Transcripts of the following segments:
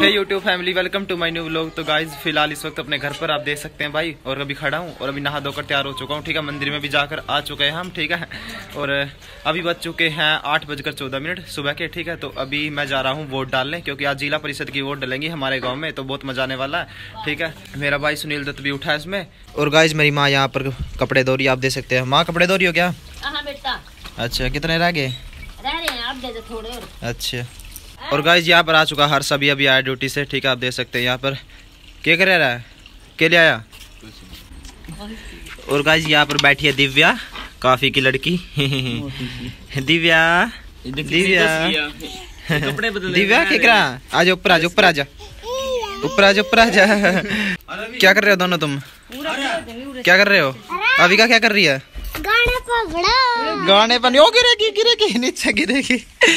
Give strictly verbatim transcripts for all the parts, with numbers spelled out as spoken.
Hey YouTube family, welcome to my new vlog. तो guys फिलहाल इस वक्त अपने घर पर आप देख सकते हैं भाई, और अभी खड़ा हूँ और अभी नहा धोकर तैयार हो चुका हूँ। ठीक है, मंदिर में भी जाकर आ चुके हैं हम। ठीक है, और अभी बज चुके हैं आठ बजकर चौदह मिनट सुबह के। ठीक है, तो अभी मैं जा रहा हूँ वोट डालने, क्योंकि आज जिला परिषद की वोट डालेंगी हमारे गाँव में, तो बहुत मजा आने वाला है। ठीक है, मेरा भाई सुनील दत्त भी उठा है इसमें। और गाइज मेरी माँ यहाँ पर कपड़े धो रही है, आप देख सकते हैं। माँ कपड़े धो रही हो क्या? बेटा। अच्छा, कितने रह गए? रह रहे हैं, आप दे दो थोड़े और। अच्छा, और गाइज यहाँ पर आ चुका हर्ष, अभी अभी आया ड्यूटी से। ठीक है, आप देख सकते हैं यहाँ पर क्या कर रहा है, क्या ले आया। और गाइज यहाँ पर बैठी है दिव्या, काफी की लड़की। दिव्या दिव्या दिव्या क्या कर रहा? आज ऊपर आजा, ऊपर आजा, ऊपर आजा, ऊपर आजा। क्या कर रहे हो दोनों तुम? क्या कर रहे हो? अभी का क्या कर रही है? गाने पकड़ा, गाने पर ओ गिरेगी गिरेगी नीचे गिरेगी।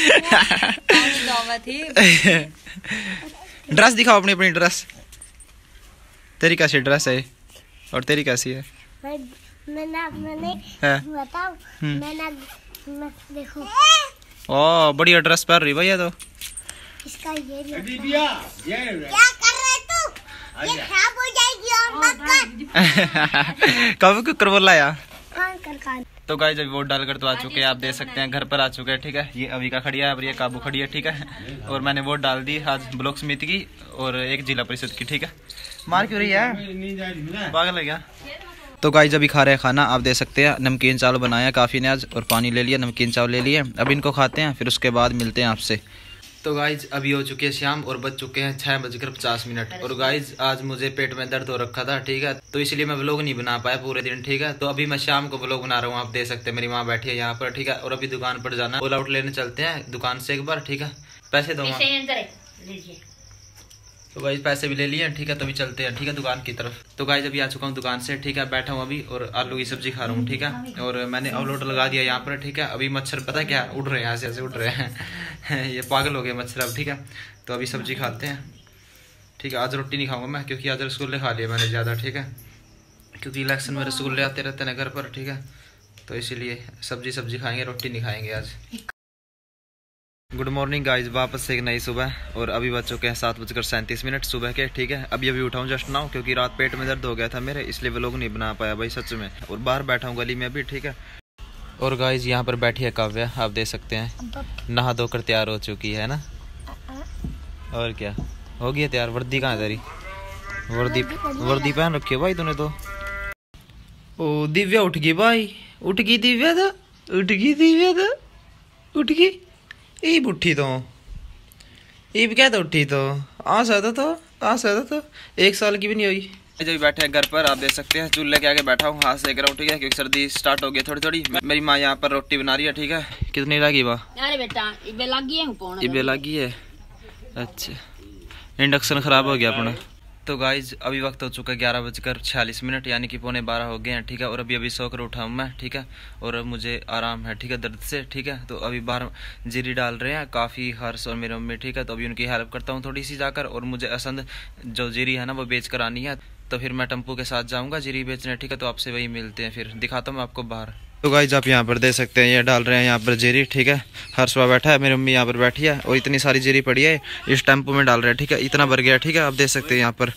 ड्रेस दिखाओ अपनी अपनी ड्रेस। तेरी कैसी ड्रेस है और तेरी कैसी है? मैंने मैंने बताओ, मैंने मैं देखो। ओ बढ़िया ड्रेस पहन रही भैया। तो इसका ये क्या कर रहे तू? ये खराब हो जाएगी और मत कर। कब कुकर बोला यार? कर कर। तो गाइस अभी वोट डालकर तो आ चुके हैं, आप देख सकते हैं घर पर आ चुके हैं। ठीक है, ये अभी का खड़ी है और ये काबू खड़ी है। ठीक है, और मैंने वोट डाल दी आज ब्लॉक समिति की और एक जिला परिषद की। ठीक है, मार क्यों रही है, पागल है क्या? तो गाइस अभी खा रहे हैं खाना, आप देख सकते हैं। नमकीन चावल बनाया काफ़ी ने आज, और पानी ले लिया, नमकीन चावल ले लिए। अब इनको खाते हैं, फिर उसके बाद मिलते हैं आपसे। तो गाइज अभी हो चुके हैं शाम और बज चुके हैं छः बजकर पचास मिनट। और गाइज आज मुझे पेट में दर्द हो रखा था। ठीक है, तो इसलिए मैं व्लॉग नहीं बना पाया पूरे दिन। ठीक है, तो अभी मैं शाम को व्लॉग बना रहा हूँ, आप देख सकते हैं। मेरी माँ बैठी है यहाँ पर। ठीक है, और अभी दुकान पर जाना, ऑल आउट लेने चलते हैं दुकान से एक बार। ठीक है, पैसे दो। तो गाइज पैसे भी ले लिए। ठीक है, तो अभी चलते हैं। ठीक है, दुकान की तरफ। तो गाइज अभी आ चुका हूँ दुकान से। ठीक है, बैठा हूँ अभी और आलू की सब्जी खा रहा हूँ। ठीक है, और मैंने अवलोट लगा दिया यहाँ पर। ठीक है, अभी मच्छर पता है क्या उड़ रहे हैं, ऐसे ऐसे उड़ रहे हैं। ये पागल हो गए मच्छर अब। ठीक है, तो अभी सब्जी खाते हैं। ठीक है, आज रोटी नहीं खाऊंगा मैं, क्योंकि आज रसगुल्ले खा लिए मैंने ज़्यादा। ठीक है, क्योंकि इलेक्शन में रसगुल्ले आते रहते हैं घर पर। ठीक है, तो इसीलिए सब्जी सब्जी खाएंगे, रोटी नहीं खाएंगे आज। गुड मॉर्निंग गाइज, वापस से एक नई सुबह। और अभी बज चुके हैं सात बजकर सैंतीस मिनट सुबह के। ठीक है, अभी अभी उठाऊँ जस्ट नाउ, क्योंकि रात पेट में दर्द हो गया था मेरे, इसलिए व्लॉग नहीं बना पाया भाई सच में। और बाहर बैठा हूँ गली में अभी। ठीक है, और गाइज यहाँ पर बैठी है काव्या, आप देख सकते हैं। नहा धोकर तैयार हो चुकी है ना, और क्या हो गया तैयार। वर्दी कहाँ है तेरी? वर्दी वर्दी पहन रखी है भाई तूने तो। ओ दिव्या उठ गई भाई, उठ गई दिव्या तो, उठ गई दिव्या तो, उठ गई। ये उठी तो ये क्या तो उठी तो आ सकता तो आ सकता तो एक साल की भी नहीं हुई। जब बैठे हैं घर पर, आप देख सकते हैं चूल्हे के आगे बैठा हूँ, हाथ सेक रहा हूँ। ठीक है, क्योंकि सर्दी स्टार्ट हो गई थोड़ी थोड़ी। मेरी माँ यहाँ पर रोटी बना रही है। ठीक है, कितनी लगी वाह? अरे बेटा इबे लगी है, इबे लगी है। अच्छा, इंडक्शन खराब हो गया अपना। तो गाइज अभी वक्त हो चुका है ग्यारह बजकर छियालीस मिनट, यानी कि पौने बारह हो गए हैं। ठीक है, और अभी अभी सो कर उठा हूँ मैं। ठीक है, और अब मुझे आराम है। ठीक है, दर्द से। ठीक है, तो अभी बाहर जीरी डाल रहे हैं काफ़ी हर्ष और मेरी मम्मी। ठीक है, तो अभी उनकी हेल्प करता हूँ थोड़ी सी जाकर। और मुझे असंद जो जीरी है ना वो बेच कर आनी है, तो फिर मैं टेम्पू के साथ जाऊँगा जीरी बेचने। ठीक है, तो आपसे वही मिलते हैं, फिर दिखाता हूँ मैं आपको बाहर। तो गाइज आप यहाँ पर देख सकते हैं, ये डाल रहे हैं यहाँ पर जीरी। ठीक है, हर सुबह बैठा है, मेरी मम्मी यहाँ पर बैठी है, और इतनी सारी जीरी पड़ी है इस टेम्पो में डाल रहे हैं। ठीक है, इतना भर गया। ठीक है, आप देख सकते हैं यहाँ पर,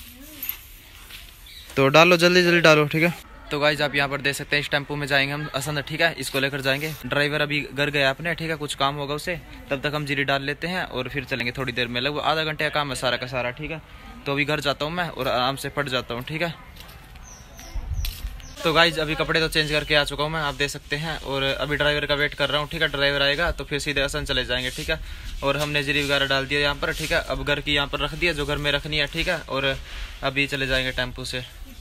तो डालो जल्दी जल्दी डालो। ठीक है, तो गाइज आप यहाँ पर देख सकते हैं इस टेम्पो में जाएंगे हम असंद। ठीक है, इसको लेकर जाएंगे। ड्राइवर अभी घर गया अपने। ठीक है, कुछ काम होगा उसे, तब तक हम जीरी डाल लेते हैं और फिर चलेंगे थोड़ी देर में, लगभग आधा घंटे का काम है सारा का सारा। ठीक है, तो अभी घर जाता हूँ मैं और आराम से पट जाता हूँ। ठीक है, तो गाइज अभी कपड़े तो चेंज करके आ चुका हूँ मैं, आप देख सकते हैं। और अभी ड्राइवर का वेट कर रहा हूँ। ठीक है, ड्राइवर आएगा तो फिर सीधे असंद चले जाएंगे। ठीक है, और हमने जीरी वगैरह डाल दिया यहाँ पर। ठीक है, अब घर की यहाँ पर रख दिया जो घर में रखनी है। ठीक है, और अभी चले जाएंगे टेम्पू से।